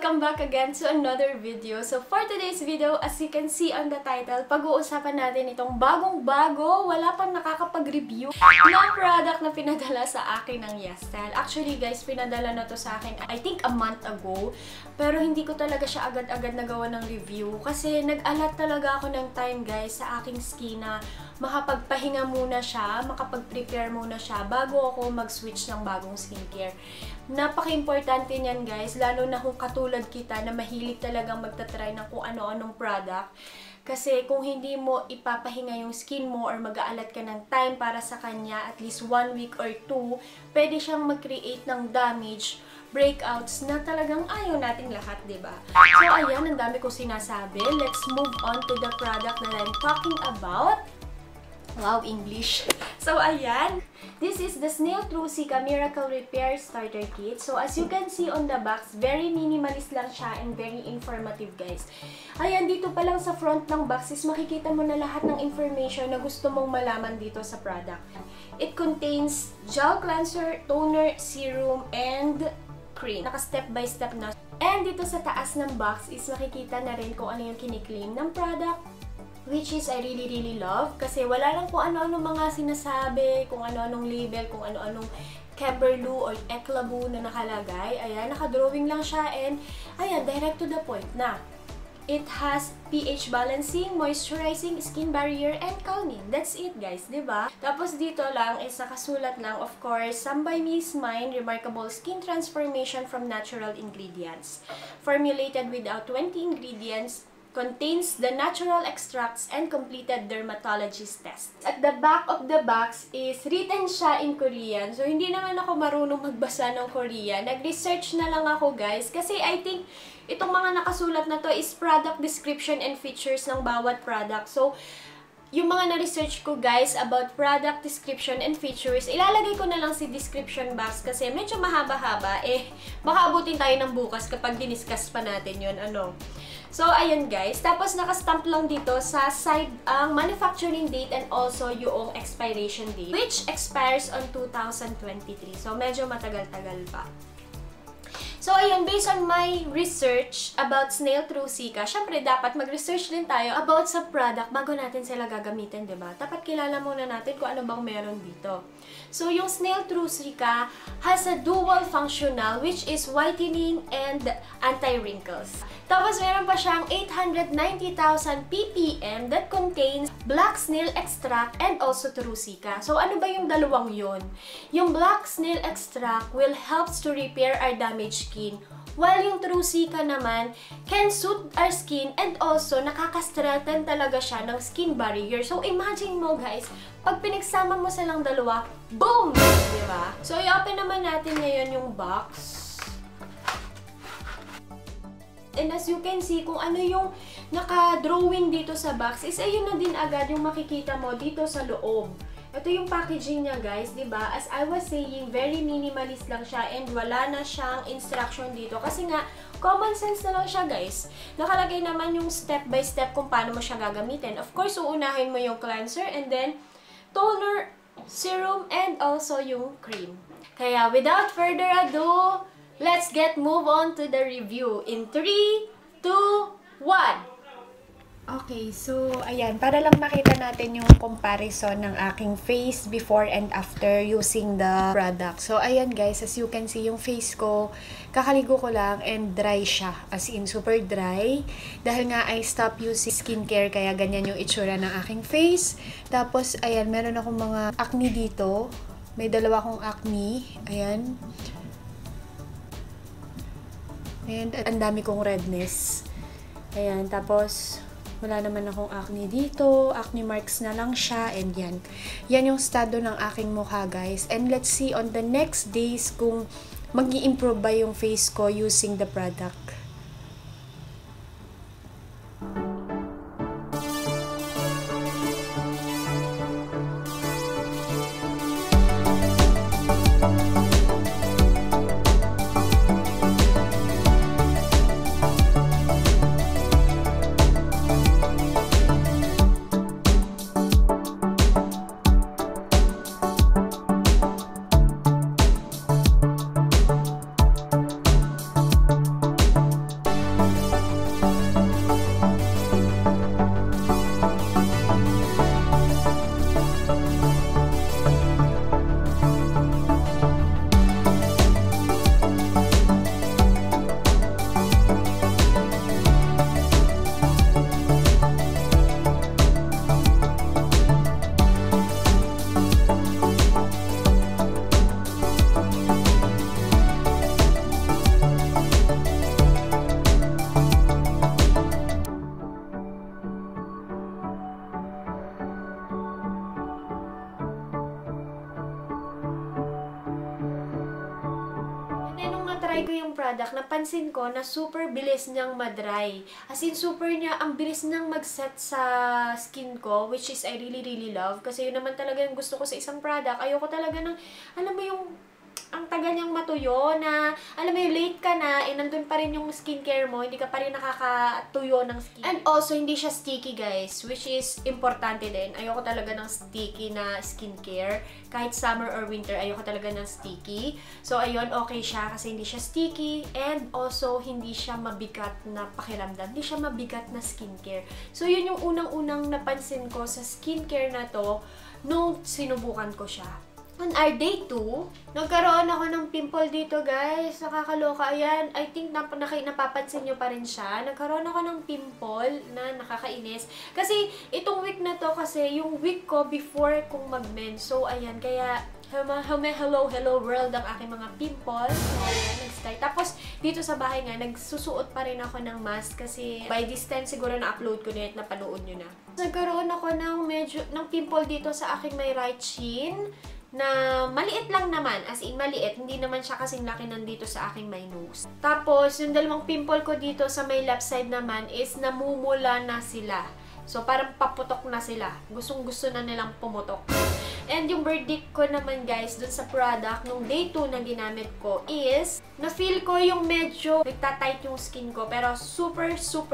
Welcome back again to another video. So for today's video, as you can see on the title, pag-uusapan natin itong bagong-bago, wala pang nakakapag-review na product na pinadala sa akin ng YesStyle. Actually guys, pinadala na to sa akin I think a month ago. Pero hindi ko talaga siya agad-agad nagawa ng review kasi nag-alat talaga ako ng time guys sa aking skin na makapagpahinga muna siya, makapag-prepare muna siya bago ako mag-switch ng bagong skincare. Napaka-importante niyan guys, lalo na kung katulad kita na mahilig talagang magtatry ng kung ano-anong product. Kasi kung hindi mo ipapahinga yung skin mo or mag-aalat ka ng time para sa kanya, at least 1 week or 2, pwede siyang mag-create ng damage, breakouts na talagang ayaw nating lahat, diba? So ayan, ang dami kong sinasabi. Let's move on to the product that I'm talking about. Wow, English. So, ayan. This is the Snail Truecica Miracle Repair Starter Kit. So, as you can see on the box, very minimalist lang siya and very informative, guys. Ayan, dito pa lang sa front ng box is makikita mo na lahat ng information na gusto mong malaman dito sa product. It contains gel cleanser, toner, serum, and cream. Naka-step by step na. And dito sa taas ng box is makikita na rin kung ano yung kiniklaim ng product, which is I really love kasi wala lang kung ano-ano mga sinasabi, kung ano-anong label, kung ano-anong Keberlu or Eklabu na nakalagay. Ayan, naka-drawing lang siya and ayan, direct to the point na. It has pH balancing, moisturizing, skin barrier, and calming. That's it guys, diba? Tapos dito lang is nakasulat lang, of course, SOMEBYMI Snail Remarkable Skin Transformation from Natural Ingredients. Formulated without 20 ingredients, contains the natural extracts and completed dermatologist tests. At the back of the box is written siya in Korean. So, hindi naman ako marunong magbasa ng Korean. Nag-research na lang ako, guys. Kasi I think itong mga nakasulat na to is product description and features ng bawat product. So, yung mga na-research ko, guys, about product description and features, ilalagay ko na lang si description box kasi medyo mahaba-haba. Baka abutin tayo ng bukas kapag diniscuss pa natin yun, So, ayun guys. Tapos, nakastamp lang dito sa side ang manufacturing date and also yung expiration date, which expires on 2023. So, medyo matagal-tagal pa. So, ayun, based on my research about Snail Truecica, syempre, dapat mag-research din tayo about sa product bago natin sila gagamitin, diba? Dapat kilala muna natin kung ano bang meron dito. So, yung Snail Truecica has a dual functional, which is whitening and anti-wrinkles. Tapos, meron pa siyang 890,000 ppm that contains black snail extract and also Truecica. So, ano ba yung dalawang yun? Yung black snail extract will helps to repair our damaged skin, while yung Truecica naman can soothe our skin and also nakaka-strengthen talaga siya ng skin barrier. So, imagine mo guys, pag pinagsama mo silang dalawa, boom! Diba? So, i-open naman natin ngayon yung box. And as you can see, kung ano yung naka-drawing dito sa box, is ayun na din agad yung makikita mo dito sa loob. Ito yung packaging niya guys, diba? As I was saying, very minimalist lang siya and wala na siyang instruction dito. Kasi nga, common sense na lang siya guys. Nakalagay naman yung step by step kung paano mo siya gagamitin. Of course, uunahin mo yung cleanser and then toner, serum, and also yung cream. Kaya without further ado, let's move on to the review in 3, 2, 1. Okay, so ayan, para lang makita natin yung comparison ng aking face before and after using the product. So ayan guys, as you can see, yung face ko, kakaligo ko lang and dry siya. As in, super dry. Dahil nga I stop using skincare, kaya ganyan yung itsura ng aking face. Tapos, ayan, meron akong mga acne dito. May dalawa akong acne. Ayan. And ang dami kong redness. Ayan, tapos wala naman akong acne dito. Acne marks na lang siya. And yan. Yan yung estado ng aking mukha, guys. And let's see on the next days kung mag-i-improve ba yung face ko using the product. napansin ko na super bilis niyang madry. As in, ang bilis niyang mag-set sa skin ko, which is I really, really love. Kasi yun naman talaga yung gusto ko sa isang product. Ayoko talaga ng, alam mo yung, ang tagal niyang matuyo na, alam mo yung late ka na, nandun pa rin yung skincare mo, hindi ka pa rin nakakatuyo ng skin. And also, hindi siya sticky guys, which is importante din. Ayoko talaga ng sticky na skincare. Kahit summer or winter, ayoko talaga ng sticky. So, ayun, okay siya kasi hindi siya sticky and also, hindi siya mabigat na pakiramdam. Hindi siya mabigat na skincare. So, yun yung unang-unang napansin ko sa skincare na to nung sinubukan ko siya. On our day 2, nagkaroon ako ng pimple dito guys. Nakakaloka. Ayan, I think napapansin nyo pa rin siya. Nagkaroon ako ng pimple na nakakainis. Kasi itong week na to kasi yung week ko before kong mag-mens. So ayan, kaya hello world ang aking mga pimple. So ayan, nag-start. Tapos dito sa bahay nga, nagsusuot pa rin ako ng mask kasi by this time siguro na-upload ko na at napanood nyo na. Nagkaroon ako ng pimple dito sa aking may right chin. Na maliit lang naman, as in maliit, hindi naman siya kasing laki nandito sa aking may nose. Tapos, yung dalawang pimple ko dito sa may left side naman is namumula na sila. So, parang paputok na sila. Gustong-gusto na nilang pumutok. And yung verdict ko naman guys, dun sa product, nung day 2 na ginamit ko is, na-feel ko yung medyo nagtatight yung skin ko, pero super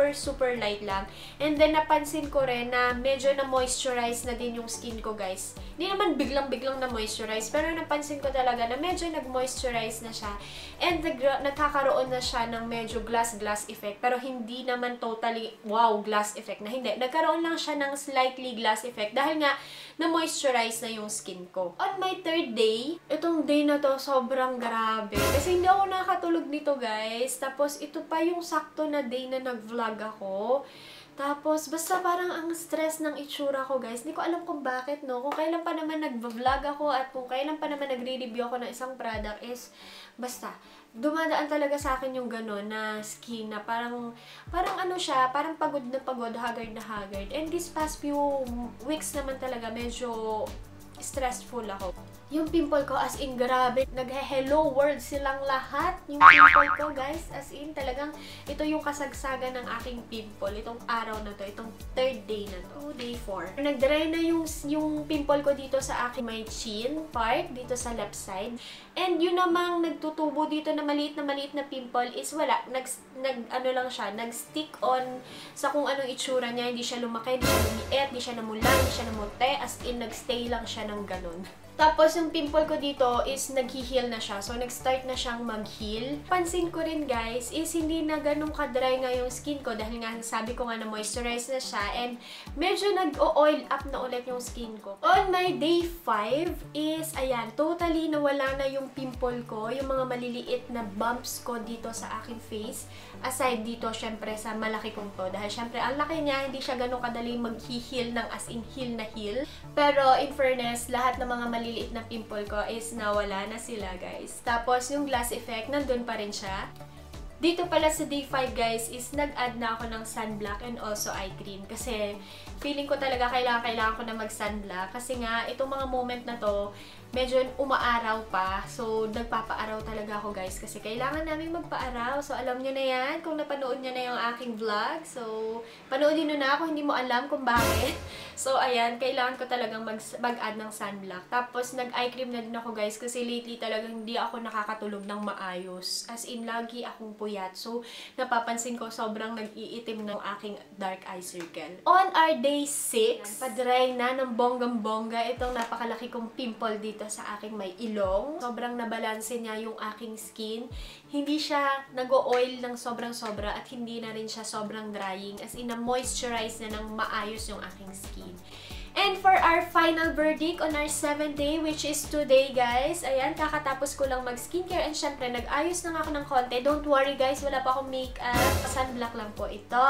light lang. And then, napansin ko rin na medyo na-moisturize na din yung skin ko guys. Hindi naman biglang na moisturize, pero napansin ko talaga na medyo nag-moisturize na siya. And nagkakaroon na siya ng medyo glass effect, pero hindi naman totally, wow, glass effect na hindi. Nagkaroon lang siya ng slightly glass effect dahil nga na-moisturize na yung skin ko. On my 3rd day, itong day na to sobrang grabe. Kasi hindi ako nakatulog nito guys. Tapos ito pa yung sakto na day na nag-vlog ako. Tapos, basta parang ang stress ng itsura ko, guys. Hindi ko alam kung bakit, no? Kung kailan pa naman nag-vlog ako at kung kailan pa naman nagre-review ako ng isang product is, basta, dumadaan talaga sa akin yung gano'n na skin na parang ano siya, parang pagod na pagod, haggard na haggard. And these past few weeks naman talaga, medyo stressful ako. Yung pimple ko, as in, grabe. Nag-hello world silang lahat. Yung pimple ko, guys, as in, talagang ito yung kasagsagan ng aking pimple. Itong araw na to, itong 3rd day na to, day 4. Nag-dry na yung pimple ko dito sa aking may chin part, dito sa left side. And yun namang nagtutubo dito na maliit na pimple is wala. Ano lang siya, nag-stick on sa kung anong itsura niya. Hindi siya lumaki, hindi siya lumiit, hindi siya namula, hindi siya namute. As in, nag-stay lang siya ng ganun. Tapos, yung pimple ko dito is nag-heal na siya. So, nag-start na siyang mag-heal. Pansin ko rin, guys, is hindi na ganun ka-dry nga yung skin ko. Dahil nga, sabi ko nga na moisturize na siya. And, medyo nag-oil up na ulit yung skin ko. On my day 5 is, ayan, totally nawala na yung pimple ko. Yung mga maliliit na bumps ko dito sa aking face. Aside dito, syempre, sa malaki kong to. Dahil, syempre, ang laki niya, hindi siya ganun kadali mag-heal ng as in heal na heal. Pero, in fairness, lahat ng mga maliliit na pimple ko is nawala na sila, guys. Tapos, yung glass effect, nandun pa rin siya. Dito pala sa day 5, guys, is nag-add na ako ng sunblock and also eye cream. Kasi, feeling ko talaga kailangan ko na mag-sunblock. Kasi nga, itong mga moment na to, medyo umaaraw pa. So, nagpapaaraw talaga ako, guys. Kasi kailangan namin magpaaraw. So, alam nyo na yan. Kung napanood nyo na yung aking vlog. So, panoodin nyo na kung hindi mo alam kung bakit. So, ayan. Kailangan ko talagang mag-add ng sunblock. Tapos, nag-eye cream na din ako, guys. Kasi lately talagang hindi ako nakakatulog ng maayos. As in, lagi akong puyat. So, napapansin ko sobrang nag-iitim ng aking dark eye circle. On our day 6, padry na ng bonggang-bongga itong napakalaki kong pimple dito sa aking may ilong. Sobrang nabalanse niya yung aking skin. Hindi siya nag-o-oil ng sobrang-sobra at hindi na rin siya sobrang drying. As in, na-moisturize na ng maayos yung aking skin. And for our final verdict on our 7th day, which is today, guys. Ayan, kakatapos ko lang mag-skincare and syempre, nag-ayos na nga ako ng konti. Don't worry, guys. Wala pa akong makeup. Sunblock lang po ito.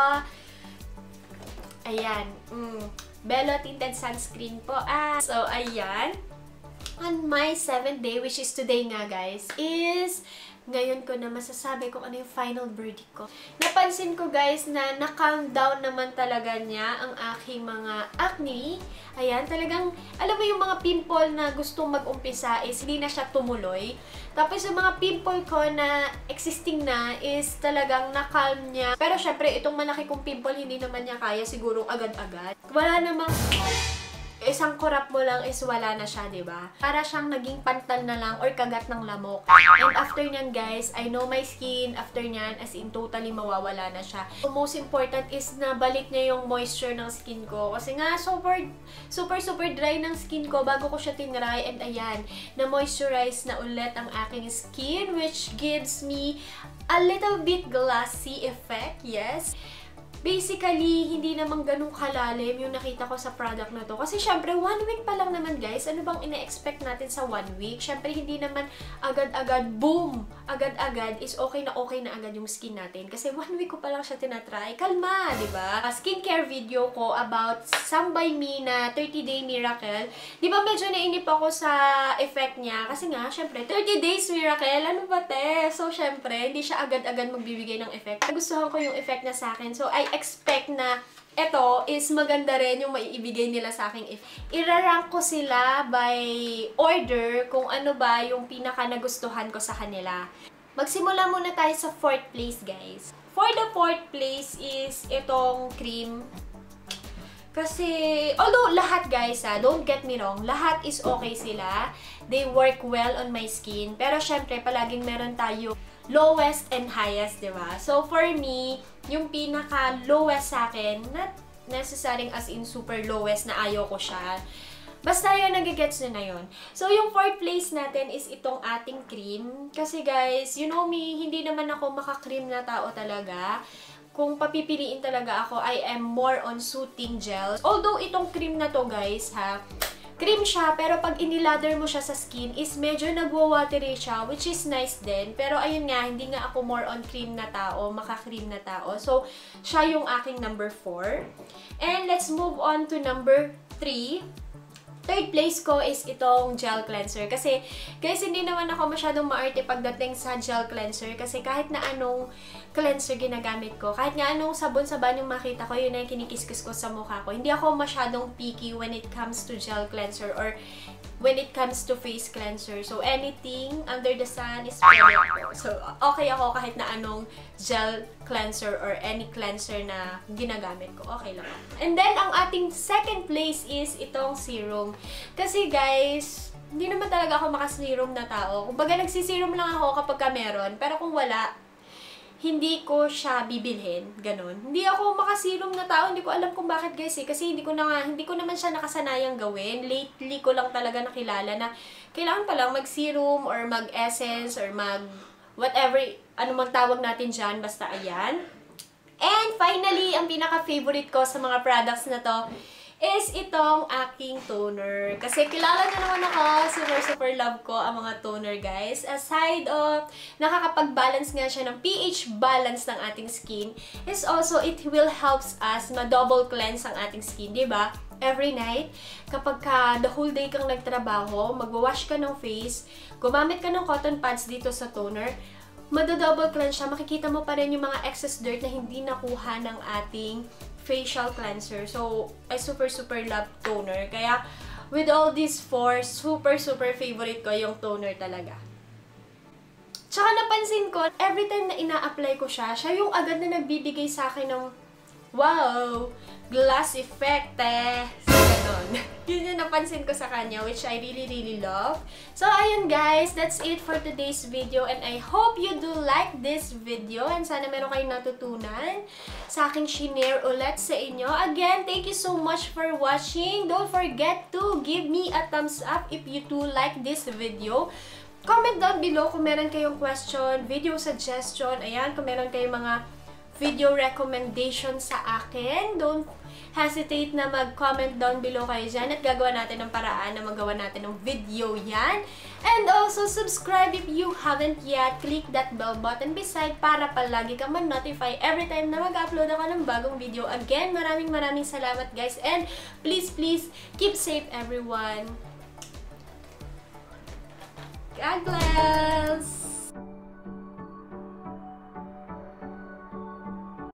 Ayan. Bello Tinted Sunscreen po. So, ayan. On my 7th day, which is today nga, guys, is ngayon ko na masasabi kung ano yung final verdict ko. Napansin ko guys na na-calm down naman talaga niya ang aking mga acne. Ayan, talagang, alam mo yung mga pimple na gustong mag-umpisa is hindi na siya tumuloy. Tapos yung mga pimple ko na existing na is talagang na-calm niya. Pero syempre, itong malaki kong pimple, hindi naman niya kaya sigurong agad-agad. Wala namang isang kurap mo lang is wala na siya, diba? Para siyang naging pantal na lang or kagat ng lamok. And after nyan, guys, I know my skin. After nyan, as in, totally mawawala na siya. So, most important is na balik niya yung moisture ng skin ko. Kasi nga, super dry ng skin ko bago ko siya tinry. And ayan, na-moisturize na ulit ang aking skin, which gives me a little bit glassy effect, yes. Basically, hindi naman ganun kalalim yung nakita ko sa product na to. Kasi syempre, 1 week pa lang naman guys. Ano bang ina-expect natin sa 1 week? Syempre, hindi naman agad-agad, boom! Agad-agad is okay na agad yung skin natin. Kasi 1 week ko pa lang siya tinatry. Kalma, diba? Skincare video ko about SOMEBYMI na 30-day miracle. Diba medyo nainip ako sa effect niya? Kasi nga, syempre, 30 days miracle. Ano ba te? So, syempre, hindi siya agad-agad magbibigay ng effect. Nagustuhan ko yung effect niya sa akin. So, I expect na ito is maganda rin yung maiibigay nila sa aking if. Irarank ko sila by order kung ano ba yung pinaka nagustuhan ko sa kanila. Magsimula muna tayo sa 4th place, guys. For the 4th place is itong cream. Kasi, although lahat guys don't get me wrong, lahat is okay sila. They work well on my skin. Pero syempre, palaging meron tayo lowest and highest, diba? So, for me, yung pinaka-lowest sa akin, not necessarily as in super lowest na ayaw ko siya. Basta yun, nagigets nyo na yun. So, yung 4th place natin is itong ating cream. Kasi guys, you know me, hindi naman ako maka-cream na tao talaga. Kung papipiliin talaga ako, I am more on soothing gels. Although, itong cream na to guys, cream siya, pero pag inilather mo siya sa skin is medyo nagwa-watery siya, which is nice din. Pero ayun nga, hindi nga ako more on cream na tao, maka-cream na tao. So, siya yung aking number 4. And let's move on to number 3. 3rd place ko is itong gel cleanser. Kasi, guys, hindi naman ako masyadong maarte pagdating sa gel cleanser. Kasi kahit na anong cleanser ginagamit ko, kahit nga anong sabon-saban yung makita ko, yun na yung kinikiskus ko sa mukha ko. Hindi ako masyadong picky when it comes to gel cleanser or when it comes to face cleanser. So, anything under the sun is pwede ako. So, okay ako kahit na anong gel cleanser or any cleanser na ginagamit ko. Okay lang ako. And then, ang ating 2nd place is itong serum. Kasi, guys, hindi naman talaga ako maka-serum na tao. Kumbaga, nagsiserum lang ako kapag meron. Pero kung wala, hindi ko siya bibilhin, ganun. Hindi ako maka-serum na tao, hindi ko alam kung bakit guys kasi hindi ko naman siya nakasanayang gawin. Lately ko lang talaga nakilala na kailangan pa lang mag-serum or mag-essence or whatever, ano mang tawag natin dyan, basta ayan. And finally, ang pinaka-favorite ko sa mga products na to is itong aking toner. Kasi kilala na naman ako, super love ko ang mga toner, guys. Aside of nakakapag-balance nga siya ng pH balance ng ating skin, is also it will helps us ma-double cleanse ang ating skin, diba? Every night, kapag the whole day kang nagtrabaho, magwawash ka ng face, gumamit ka ng cotton pads dito sa toner, mado-double cleanse siya, makikita mo pa rin yung mga excess dirt na hindi nakuha ng ating facial cleanser. So, I super love toner. Kaya, with all these 4, super favorite ko yung toner talaga. Tsaka napansin ko, every time na ina-apply ko siya yung agad na nagbibigay sa akin ng wow! Glass effect, eh! So, ganun. Yun yung napansin ko sa kanya, which I really love. So, ayun guys, that's it for today's video. And I hope you do like this video. And sana meron kayong natutunan sa aking shinare ulit sa inyo. Again, thank you so much for watching. Don't forget to give me a thumbs up if you do like this video. Comment down below kung meron kayong question, video suggestion. Ayan, kung meron kayong mga video recommendation sa akin. Don't hesitate na mag-comment down below kayo dyan at gagawa natin ng paraan na magawa natin ng video yan. And also, subscribe if you haven't yet. Click that bell button beside para palagi kang ma-notify every time na mag-upload ako ng bagong video. Again, maraming salamat guys. And please, keep safe everyone. God bless!